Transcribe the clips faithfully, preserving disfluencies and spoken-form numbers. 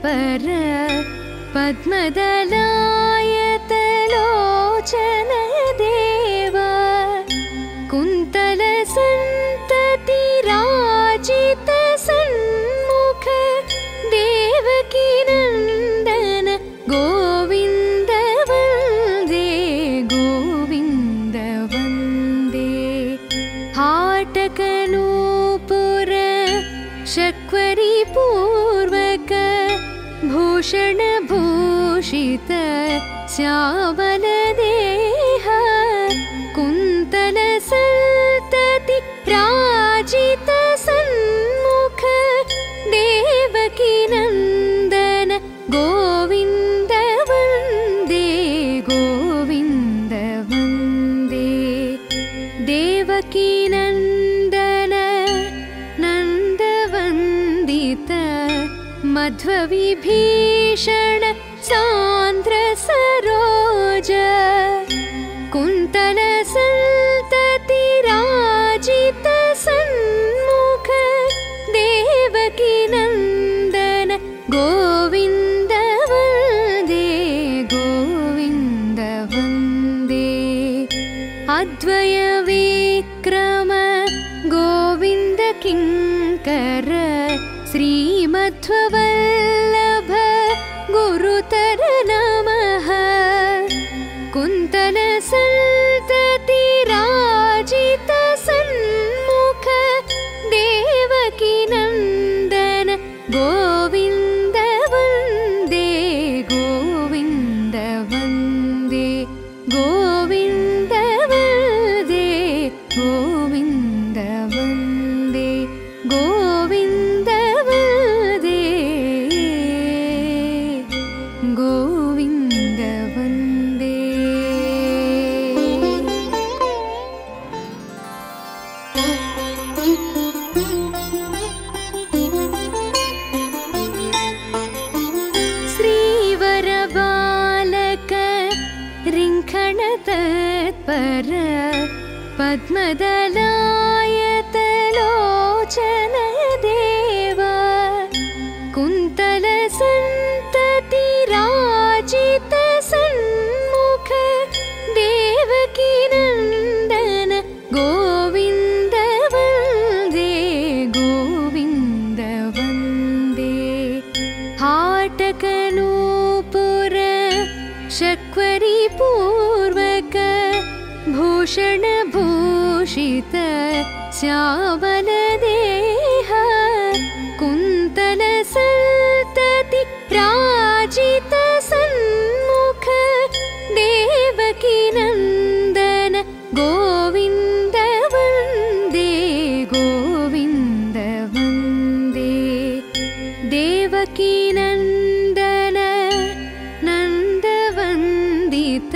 तत्पर पद्मदलायतलोचन देव कुन्तल सन्तति राजित सन्मुख देवकी नन्दन गोविन्द वन्दे गोविन्द वन्दे हाटकनूपुर शक्वरी पूर्वक भूषण भूषित श्यामल देह कुन्तल सन्तति राजित सन्मुख देवकी नन्दन गोविन्द वन्दे गोविन्द वन्दे देवकी नन्दन नन्दवन्दित मध्वविभीषण सान्द्र सरोज कुन्तल सन्तति राजित सन्मुख देवकी नन्दन गोविन्द वन्दे गोविन्द वन्दे अद्वय विक्रम गोविन्द किङ्कर श्रीमध्ववल्लभ गुरुतर नमः कुन्तल सन्तति राजित सन्मुख देवकी नन्दन गोविन्द वन्दे गोविन्द वन्दे गोविन्द वन्दे गोविन्द वन्दे गोविन्द वन्दे गोविन्द वन्दे श्रीवरबालक रिङ्खण तत्पर पद्मदलायतलोचन देव कुन्तल सन्तति राजित सन्मुख देवकी नन्दन गोविन्द वन्दे गोविन्द वन्दे हाटकनूपुर शक्वरी पूर्वक भूषण भूषित श्यामल देह कुन्तल सन्तति राजित सन्मुख देवकी नन्दन गोविन्द वन्दे गोविन्द वन्दे देवकी नन्दन नन्दवन्दित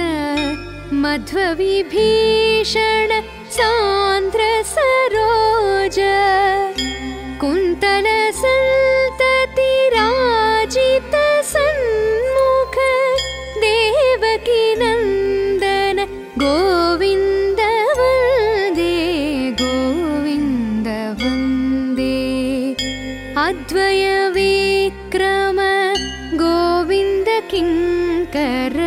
मध्वविभीषण सान्द्र सरोज कुन्तल सन्तति राजित सन्मुख देवकी नन्दन गोविन्द वन्दे गोविन्द वन्दे अद्वय विक्रम गोविन्द किङ्कर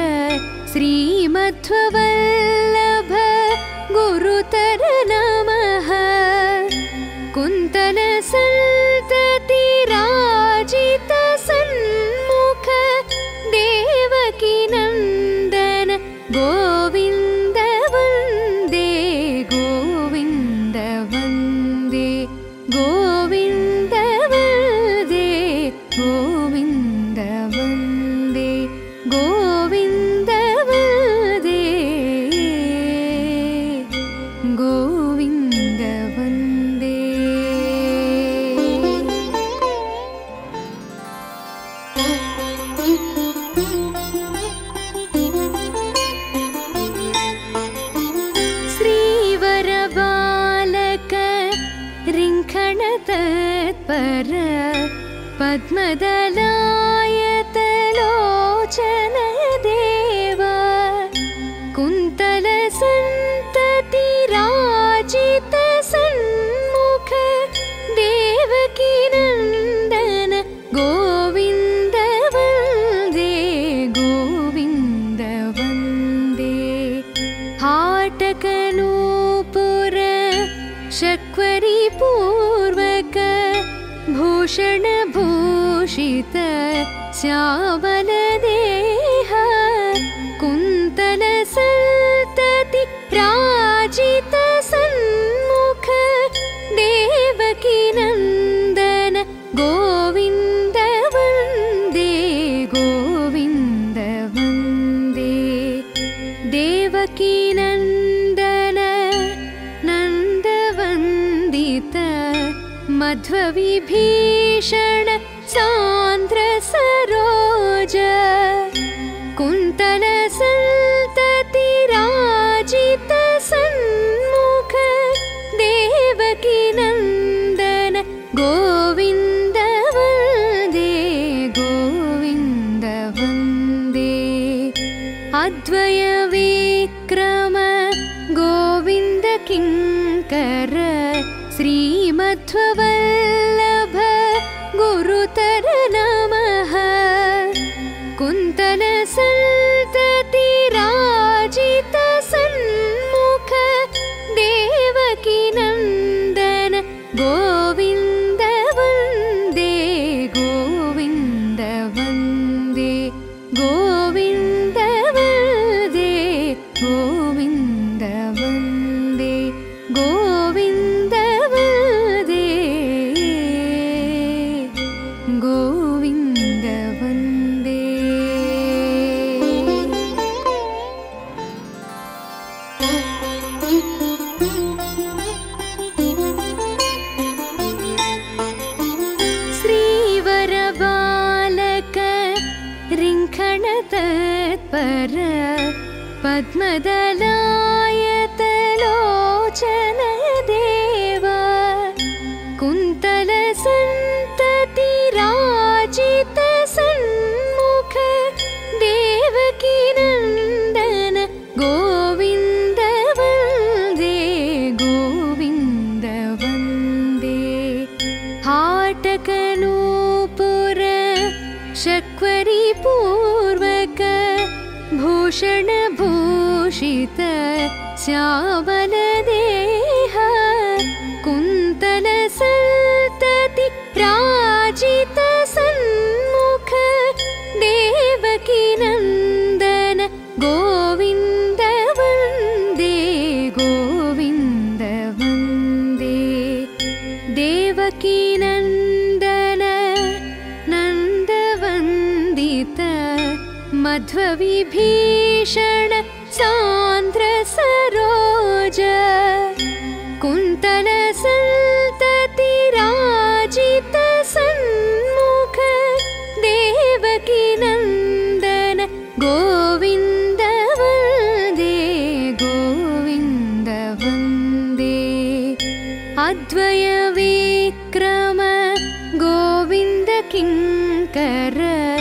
श्रीमध्ववल्लभ गुरुतर नमः कुन्तल सन्तति राजित सन्मुख देवकी नन्दन गोविन्द वन्दे गोविन्द वन्दे गोविन्द वन्दे गोविन्द वन्दे गोविन्द वन्दे गोविन्द वन्दे श्रीवरबालक रिङ्खण तत्पर पद्मदलायतलोचन देव कुन्तल सन्तति राजित सन्मुख देवकी नन्दन गोविन्द पूर्वक भूषण भूषित श्यामल देह कुन्तल संतति राजित सन्मुख देवकी नंदन गोविंद वंदे गोविंद वंदे देवकी नंदन नंद वंदित मध्व विभीषण सांद्र सरोज कुन्तल संतति राजित सन्मुख देवकी नंदन गोविंद वंदे गोविंद वंदे अद्वय विक्रम गोविंद किंकर श्रीमध्ववल्लभ गुरुतर नमः कुन्तल संतति राजित सन्मुख देवकी नंदन गोविंद वंदे गोविंद वंदे गोविंद वंदे गोविंद वंदे गोविंद वंदे गोविंद वंदे श्रीवर बालक रिंखण तत्पर पद्मदलायत लोचन देव कुन्तल संतति राजित सन्मुख देवकी नंदन गोविंद वंदे गोविंद वंदे हाटकनूपुर शक्वरी पूर्वक भूषण भूषित श्यामल देह कुन्तल संतति राजित सन्मुख देवकी नंदन गोविंद वंदे गोविंद वंदे देवकी नंदन नंद वंदित मध्व विभीषण सांद्र सरोज कुन्तल संतति राजित सन्मुख देवकी नंदन गोविंद वंदे गोविंद वंदे अद्वय विक्रम गोविंद किंकर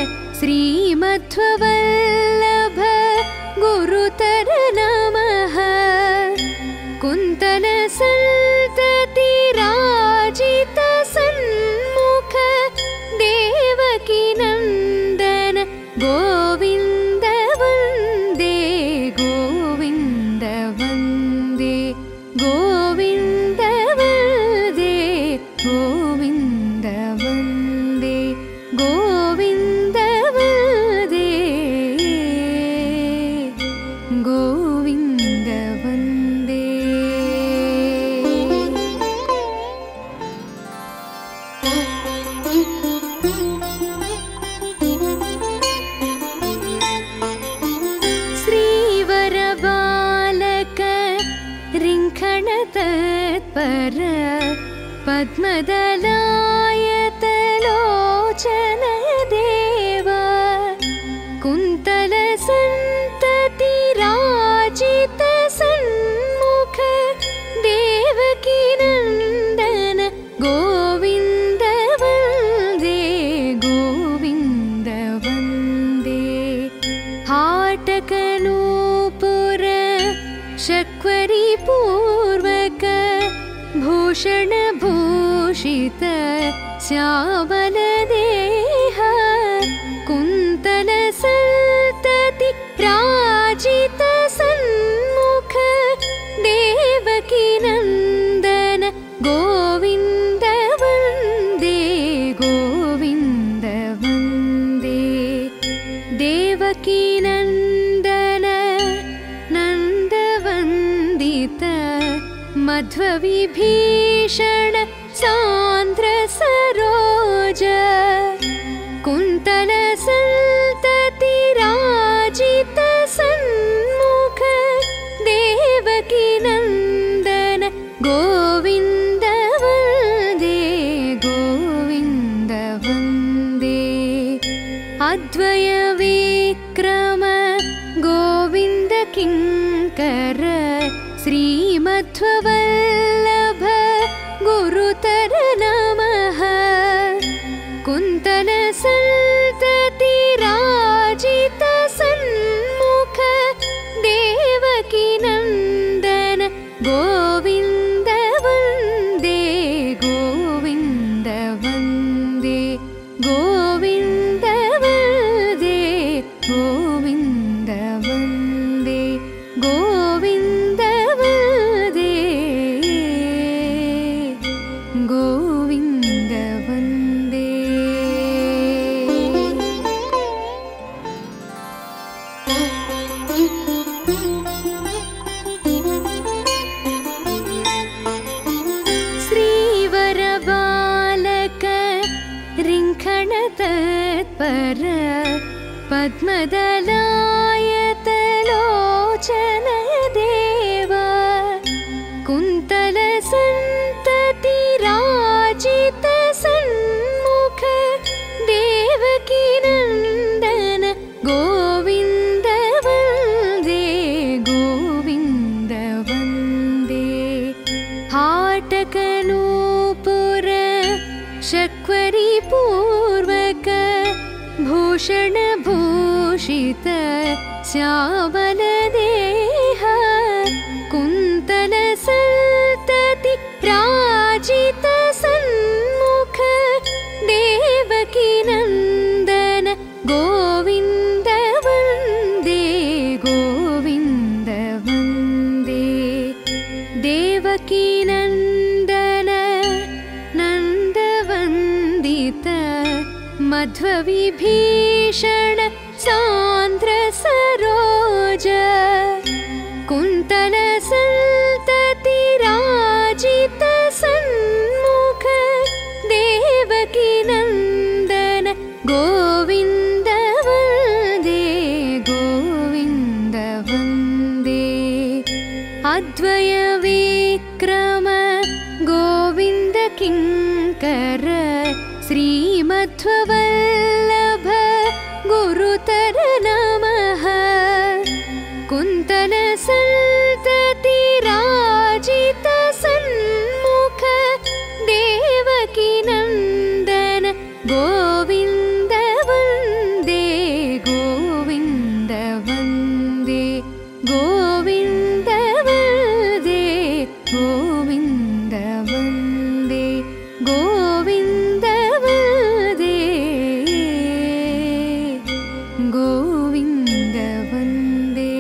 श्रीमध्ववल्लभ गुरुतर नमः कुन्तल संतति राजित सन्मुख देवकी नंदन गोविंद वंदे गोविंद वंदे गोविंद वंदे गोविंद वंदे गोविंद वंदे गोविंद वंदे श्रीवर बालक रिंखण तत्पर पद्मदलायत लोचन देव कुन्तल संतति राजित सन्मुख देवकी नंदन गोविंद वंदे गोविंद वंदे हाटकनूपुर शक्वरी पूर्वक भूषण भूषित श्यामल देह कुन्तल संतति राजित सन्मुख देवकी नंदन गो गोविन्द वन्दे गोविन्द वन्दे देवकीनन्दन नन्दवन्दित मध्वविभीषण सान्द्र सरोज कुन्तल सन्तति राजित सन्मुख देवकीनन्दन गोविन्द वन्दे गोविन्द वन्दे अद्वय विक्रम गोविन्द किङ्कर श्रीमध्ववल्लभ गुरुतर नमः कुन्तल सन्तति राजित सन्मुख देवकीनन्दन गोविन्द वन्दे गोविन्द वन्दे गोविन्द वन्दे गोविन्द वन्दे गोविन्द वन्दे गोविन्द वन्दे श्रीवरबालक रिङ्खण तत्पर पद्मदलायत लोचन देव कुन्तल सन्तति राजित सन्मुख देवकीनन्दन गोविन्द वन्दे गोविन्द वन्दे हाटकनूपुर शक्वरी पूर्वक भूषण भूषित श्यामल देह कुन्तल सन्तति राजित सन्मुख देवकीनन्दन गोविन्द वन्दे गोविन्द वन्दे देवकीनन्दन नन्दवन्दित मध्वविभीषण सान्द्र सरोज कुन्तल सन्तति राजित सन्मुख देवकीनन्दन गोविन्द वन्दे गोविन्द वन्दे अद्वय विक्रम गोविन्द किङ्कर श्रीमध्ववल्लभ गुरुतर नमः कुन्तल सन्तति राजित सन्मुख देवकीनन्दन गोविन्द वन्दे गोविन्द वन्दे गोविन्द वन्दे गोविन्द वन्दे गोविन्द वन्दे गोविन्द वन्दे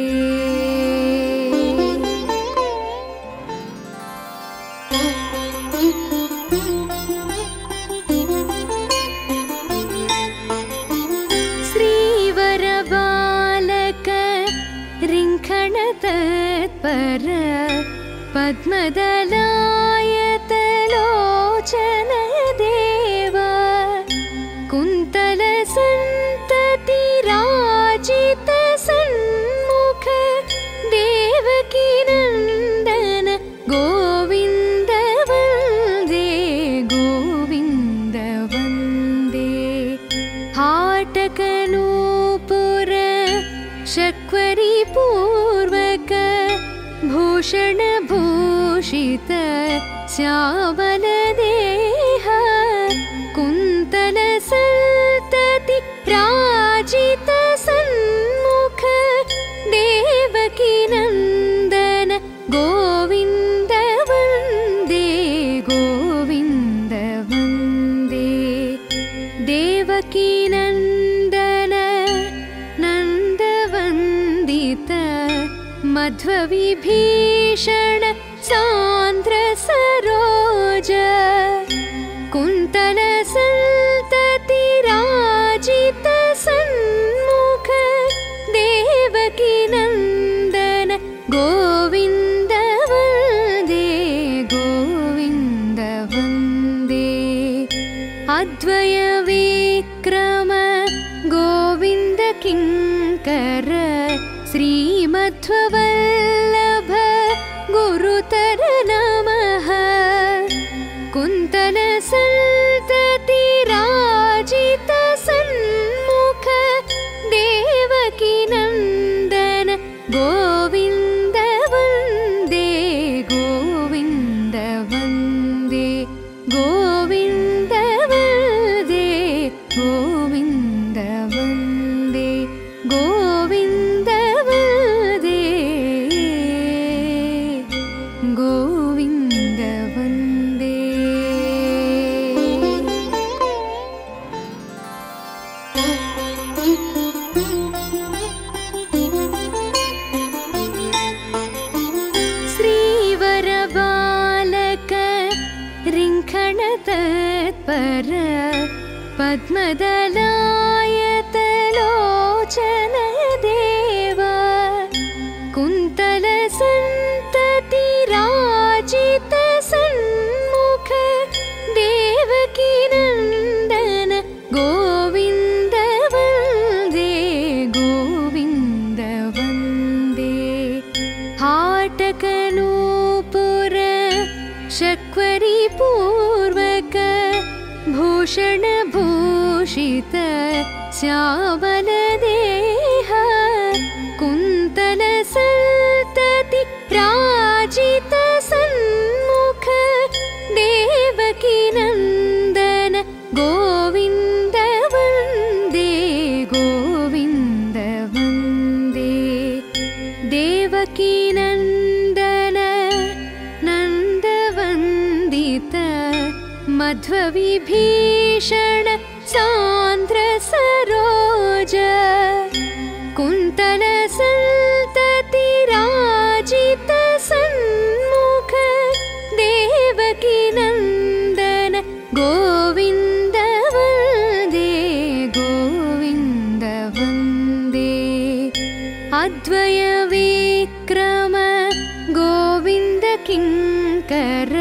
श्रीवरबालक रिङ्खण तत्पर पद्मदलायत लोचन देव कुन्तल सन्तति राजित सन्मुख देवकीनन्दन गोविन्द वन्दे गोविन्द वन्दे हाटकनूपुर शक्वरी पूर्वक भूषण भूषित श्यामल देह कुन्तल सन्तति राजित सन्मुख देवकीनन्दन गोविन्द वन्दे गोविन्द वन्दे देवकीनन्दन नन्दवन्दित मध्वविभीषण सान्द्र सरोज अद्वय विक्रम गोविन्द किङ्कर श्रीमध्ववल्लभ गुरुतर नमः कुन्तल सन्तति राजित सन्मुख देवकी नन्दन गोविन्द वन्दे गोविन्द वन्दे गोविन्द वन्दे गोविन्द वन्दे गोविन्द वन्दे गोविन्द वन्दे श्रीवरबालक रिङ्खण तत्पर पद्मदलायत लोचन देव कुन्तल सन्तति राजित सन्मुख देवकी नन्दन गोविन्द वन्दे गोविन्द वन्दे हाटकनूपुर शक्वरी पूर्वक भूषण भूषित श्यामल देह कुन्तल सन्तति राजित सन्मुख देवकी नन्दन गोविन्द वन्दे गोविन्द वन्दे देवकी नन्दन नन्दवन्दित मध्वविभीषण सान्द्र सरोज कुन्तल सन्तति राजित सन्मुख देवकी नन्दन गोविन्द वन्दे गोविन्द वन्दे अद्वय विक्रम गोविन्द किङ्कर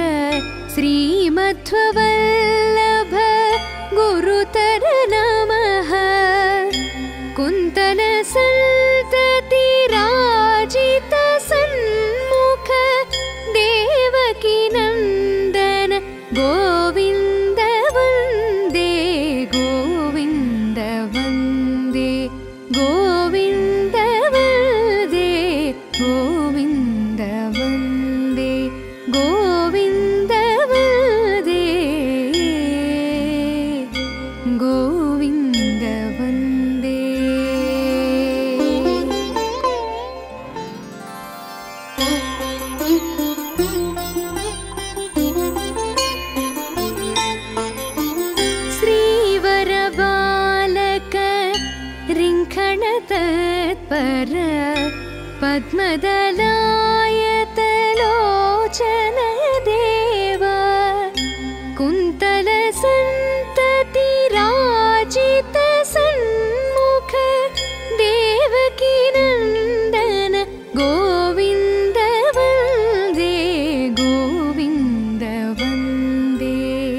श्रीमध्ववल्लभ गुरुतर नमः कुन्तल सन्तति राजित सन्मुख देवकी नन्दन गोविन्द वन्दे गोविन्द वन्दे गोविन्द वन्दे गोविन्द वन्दे गोविन्द वन्दे गोविन्द वन्दे श्रीवरबालक रिङ्खण तत्पर पद्मदलायत लोचन देव कुन्तल सन्तति राजित सन्मुख देवकी नन्दन गोविन्द वन्दे गोविन्द वन्दे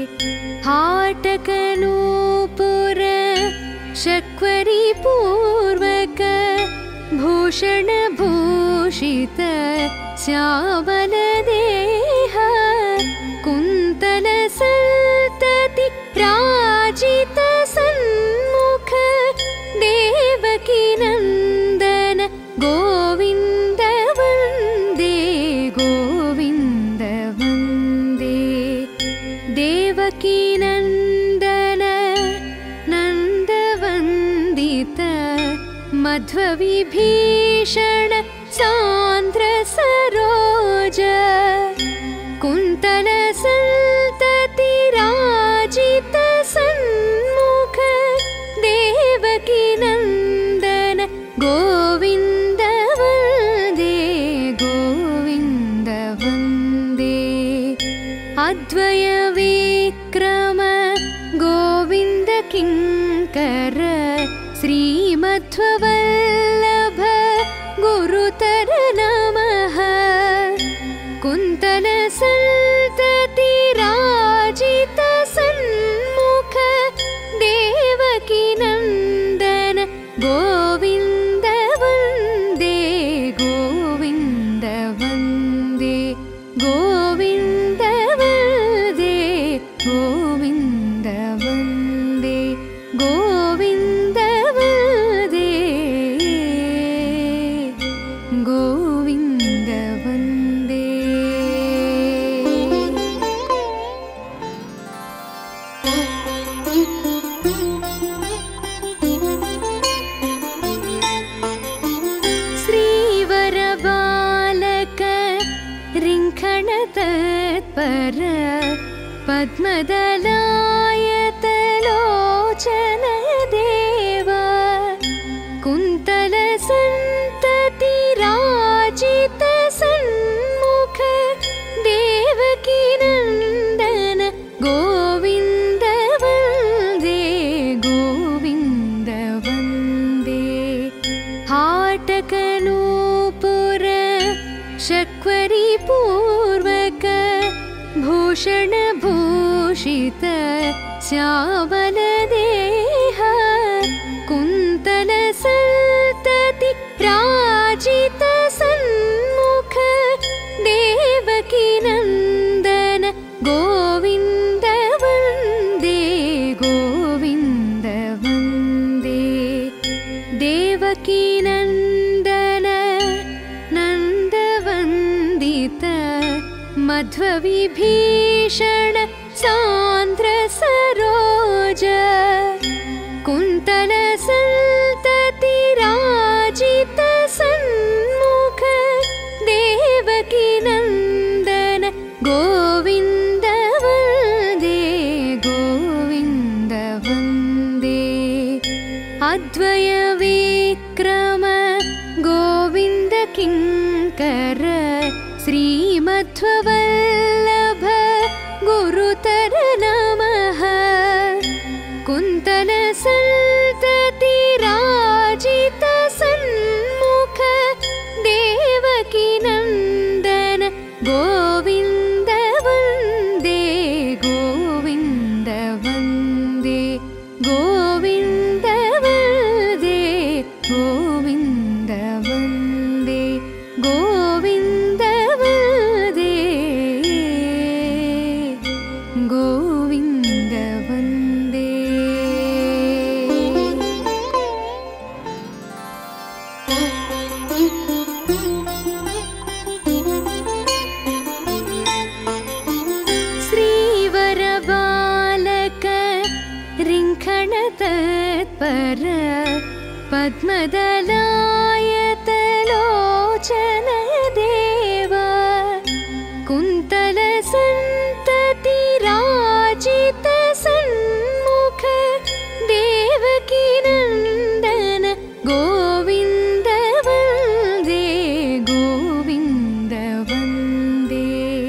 हाटकनूपुर शक्वरी पूर्वक भूषण भूषित श्यामल देह कुन्तल सन्तति राजित सन्मुख देवकी नन्दन गोविन्द वन्दे गोविन्द वन्दे देवकी नन्दन नन्दवन्दित मध्वविभीषण सान्द्र सरोज कुन्तल सन्तति राजित सन्मुख देवकी नन्दन गोविन्द वन्दे गोविन्द वन्दे अद्वय विक्रम गोविन्द किङ्कर श्रीमध्ववल्लभ गुरुतर पद्मदलायतलोचन देवा कुन्तलसन्ततिराजित सन्मुख देवकी नन्दन गोविन्द वन्दे गोविन्द वन्दे हाटकनूपुर शक्वरी पूर्वक भूषण भूषित श्यामल देह कुन्तल सन्तति राजित सन्मुख देवकी नन्दन गोविन्द वन्दे गोविन्द वन्दे देवकी नन्दन नन्दवन्दित मध्वविभीषण सान्द्र सरोज कुन्तल सन्तति राजित सन्मुख देवकी नन्दन गोविन्द वन्दे गोविन्द वन्दे अद्वय विक्रम गोविन्द किङ्कर श्रीमध्ववल्लभ गुरुतर नमः कुन्तल सन्तति राजित सन्मुख देवकी नन्दन गोविन्द वन्दे गोविन्द वन्दे गोविन्द वन्दे गोविन्द वन्दे गोविन्द वन्दे गोविन्द वन्दे श्रीवरबालक रिङ्खण तत्पर पद्मदलायतलोचन देवा कुन्तल सन्तति राजित सन्मुख देवकी नन्दन गोविन्द वन्दे गोविन्द वन्दे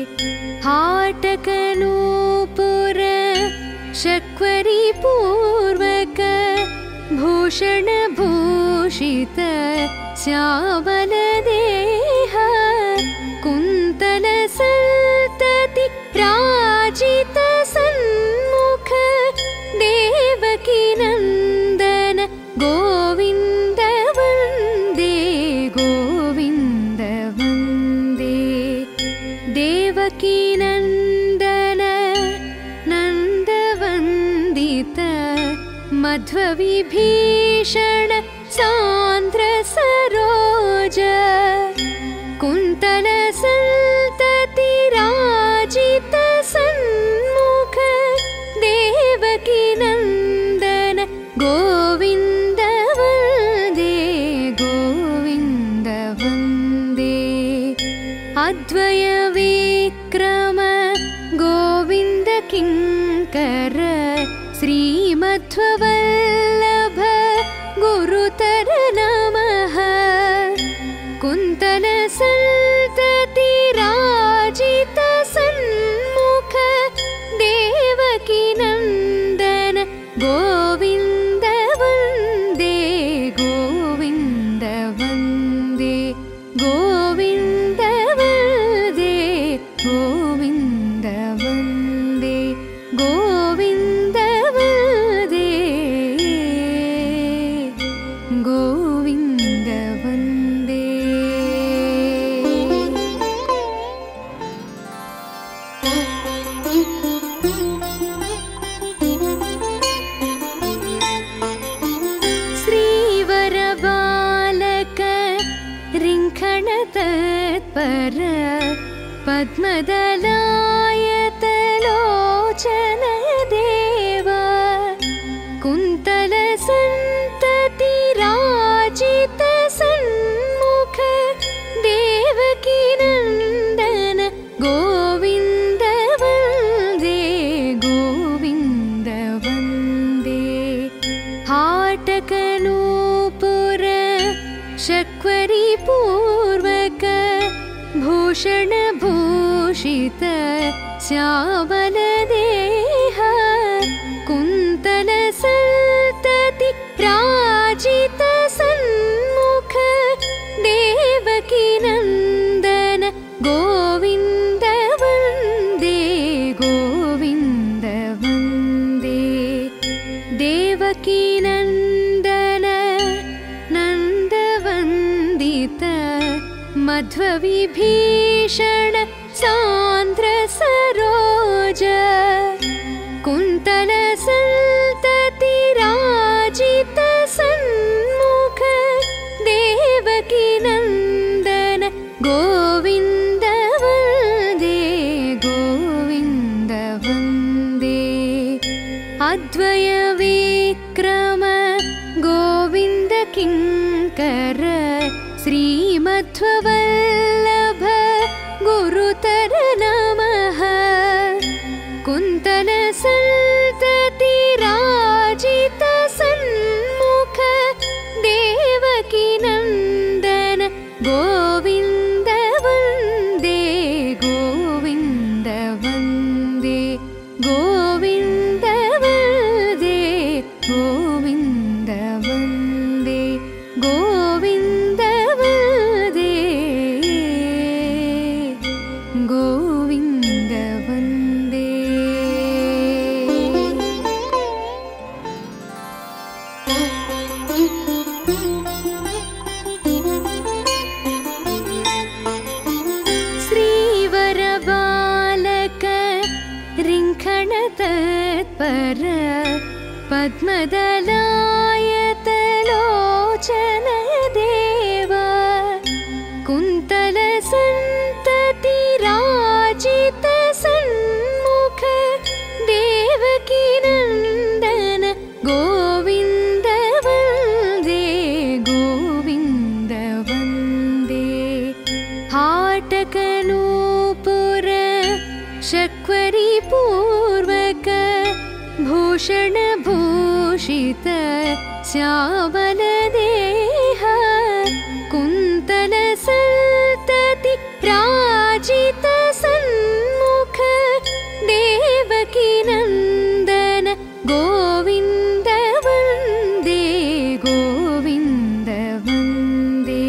हाटकनूपुर शक्वरी पूर्वक भूषण भूषित श्यामल देह कुन्तल सन्तति राजित सन्मुख देवकी नन्दन गोविन्द वन्दे गोविन्द वन्दे देवकी नन्दन नन्दवन्दित मध्वविभीषण सान्द्र सरोज कुन्तल सन्तति राजित सन्मुख देवकी नन्दन गोविन्द वन्दे गोविन्द वन्दे अद्वय विक्रम गोविन्द किङ्कर श्रीमध्ववल्लभ गुरुतर नमः कुन्तल सन्तति राजित सन्मुख देवकी नन्दन गोविन्द वन्दे गोविन्द वन्दे गोविन्द वन्दे गोविन्द वन्दे गोविन्द वन्दे गोविन्द वन्दे श्रीवरबालक रिङ्खण तत्पर पद्मदलायतलोचन देवा कुन्तल सन्तति राजित सन्मुख देवकी नन्दन गोविन्द वन्दे भूषणभूषित श्यामलदेह कुन्तलसन्तति राजित सन्मुख देवकीनन्दन गोविन्द वन्दे गोविन्द वन्दे देवकीनन्दन नन्दवन्दित मध्वविभीषण सान्द्र सरोज कुन्तलसन्तति राजित सन्मुख देवकीनन्दन गोविन्द वन्दे गोविन्द वन्दे अद्वय विक्रम गोविन्द किङ्कर श्रीमध्ववल्लभ गुरुतर नमः कुन्तलसन्तति राजित सन्मुख देवकीनन्दन गोविन्द वन्दे गोविन्द वन्दे गोविन्द वन्दे गोविन्द वन्दे गोविन्द वन्दे गोविन्द वन्दे श्रीवरबालक रिङ्खण तत्पर पद्मदलायत लोचन देव कुन्तलसन्तति राजित सन्मुख देवकीनन्दन गोविन्द वन्दे गोविन्द वन्दे हाटकनूपुर शक्वरी पूर्वक भूषण भूषित श्यामलदेह कुन्तलसन्तति राजित सन्मुख देवकीनन्दन गोविन्द वन्दे गोविन्द वन्दे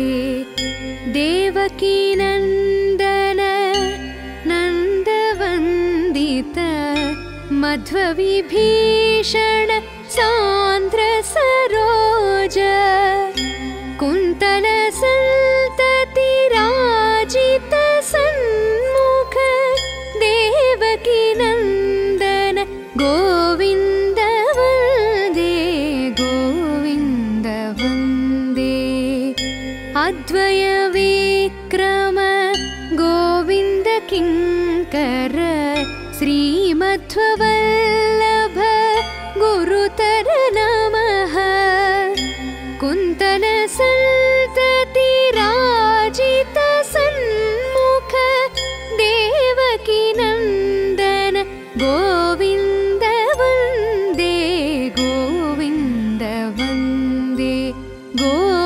देवकीनन्दन नन्दवन्दित मध्वविभीषण सान्द्र सरोज कुन्तलसन्तति राजित सन्मुख देवकीनन्दन गोविन्द वन्दे गोविन्द वन्दे अद्वय विक्रम गोविन्द किङ्कर श्रीमध्ववल्लभ गुरुतर नमः कुन्तलसन्तति राजित सन्मुख देवकीनन्दन गोविन्द वन्दे गोविन्द वन्दे गो